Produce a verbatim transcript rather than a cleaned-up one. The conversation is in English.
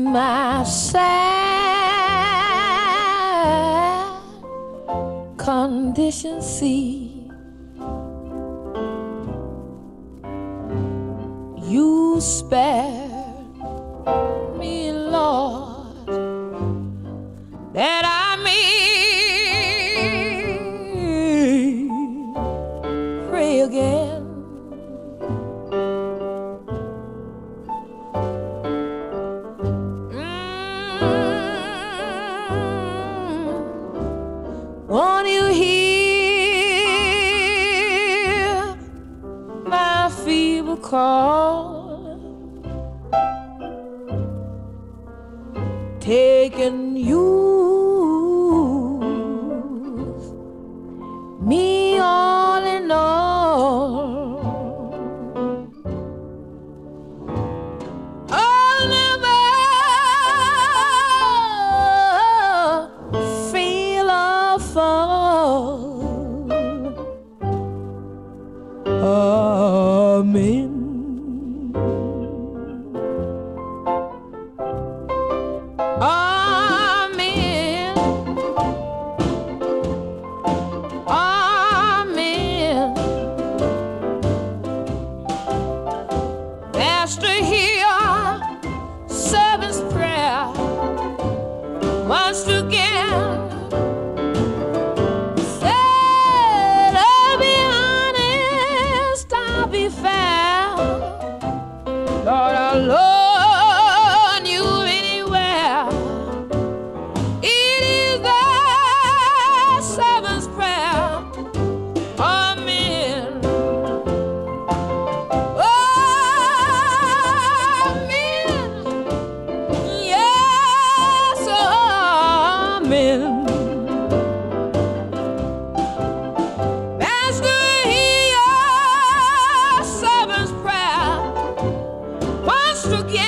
my sad condition see. You spared me, Lord, that I may pray again. Won't you hear my feeble call, taking you, me all in all? I'll never feel a fall. Amen. Amen. Amen. Master, hear servant's prayer once again. Said I'll be honest, I'll be fair. Lord, I love you anywhere. It is the servant's prayer. Amen. Amen. Yes, amen. Master, hear your servant's prayer once again.